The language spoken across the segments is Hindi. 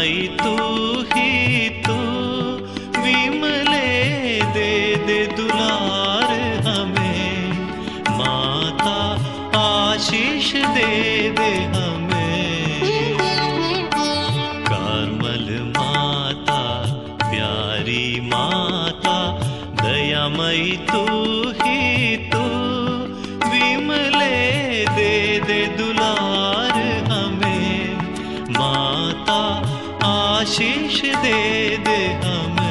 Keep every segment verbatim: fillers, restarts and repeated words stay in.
दयामयी तू ही तू, विमले दे दे दुलार हमें, माता आशीष दे दे हमें। कार्मल माता प्यारी माता, दयामयी तू ही तू, विमले दे दे दुलार हमें, माता आशीष दे दे हमें।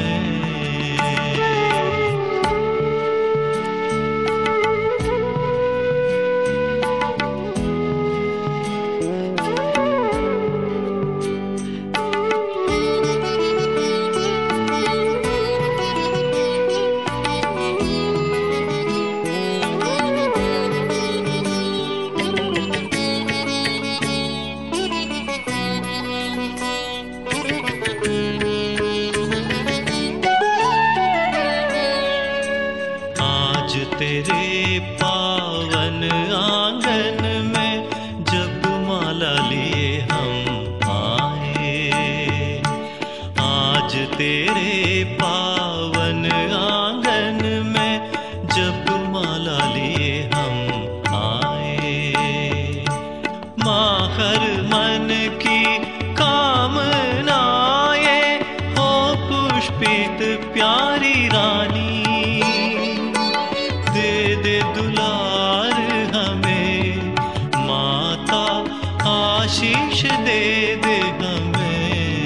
तेरे पावन आंगन में जब माला लिए हम आए, आज तेरे पावन आंगन में जब माला लिए हम आए। माँ हर मन की कामनाएं हो पुष्पित प्यारी रानी, दे दे दुलार हमें, माता आशीष दे दे हमें।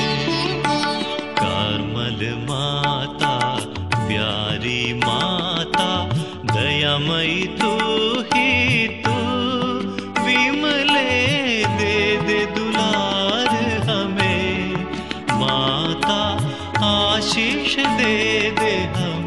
कार्मल माता प्यारी माता, दयामयी तू ही तू, विमले दे दे दुलार हमें, माता आशीष दे दे हमें।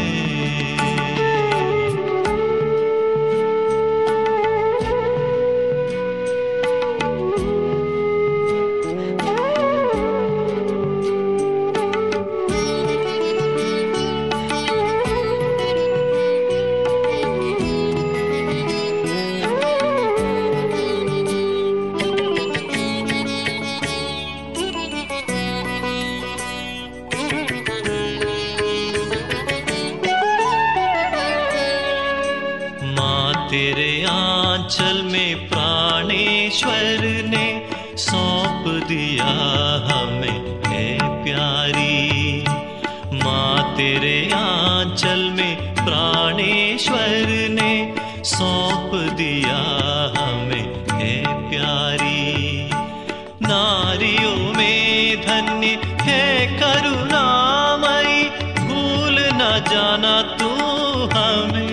तेरे आंचल में प्राणेश्वर ने सौंप दिया हमें है प्यारी, माँ तेरे आंचल में प्राणेश्वर ने सौंप दिया हमें है प्यारी। नारियों में धन्य है करुणामयी, भूल न जाना तू हमें,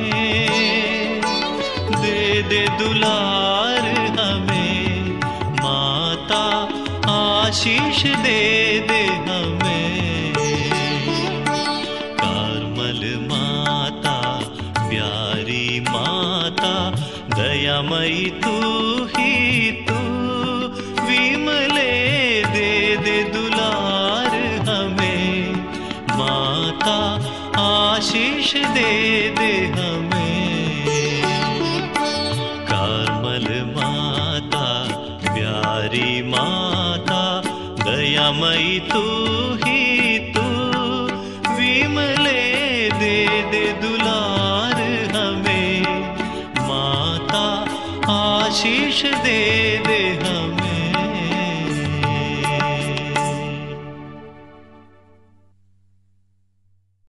दे दे दुलार हमें, माता आशीष दे दे हमें। कार्मल माता प्यारी माता, दयामयी तू ही तू, विमले दे दे दुलार हमें, माता आशीष दे दे हमें। कार्मल माता प्यारी माता, दयामयी तू ही तू, विमले दे दे दुलार हमें, माता आशीष दे दे हमें।